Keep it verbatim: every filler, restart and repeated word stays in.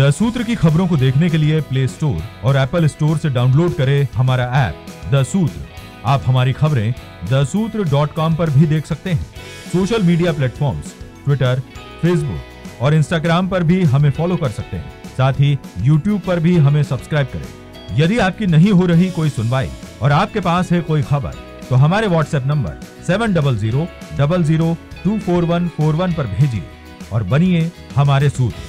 The सूत्र की खबरों को देखने के लिए प्ले स्टोर और एप्पल स्टोर से डाउनलोड करें हमारा ऐप द सूत्र। आप हमारी खबरें द सूत्र डॉट कॉम पर भी देख सकते हैं। Social media platforms Twitter, Facebook और इंस्टाग्राम पर भी हमें फॉलो कर सकते हैं। साथ ही यूट्यूब पर भी हमें सब्सक्राइब करें। यदि आपकी नहीं हो रही कोई सुनवाई और आपके पास है कोई खबर, तो हमारे WhatsApp number seven double zero double zero two four one four one पर भेजिए और बनिए हमारे सूत्र।